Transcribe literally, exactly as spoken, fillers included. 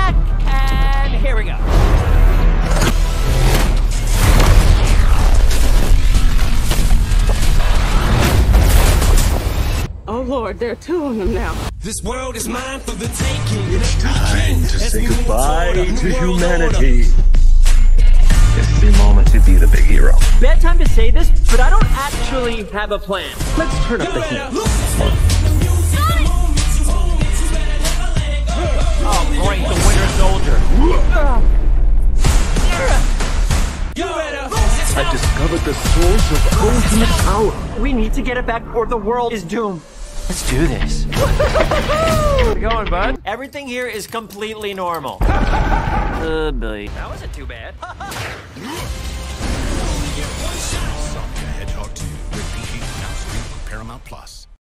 back, and here we go. Oh Lord, there are two of them now. This world is mine for the taking. It's time to say goodbye to humanity. This is your moment to be the big hero. Bad time to say this, but I don't actually have a plan. Let's turn up the heat. Oh, great, the Winter Soldier. I discovered the source of ultimate power. We need to get it back or the world is doomed. Let's do this. How's it going, bud? Everything here is completely normal. Uh, Billy. That wasn't too bad. Sonic the Hedgehog two, rated P G, now streaming on Paramount Plus.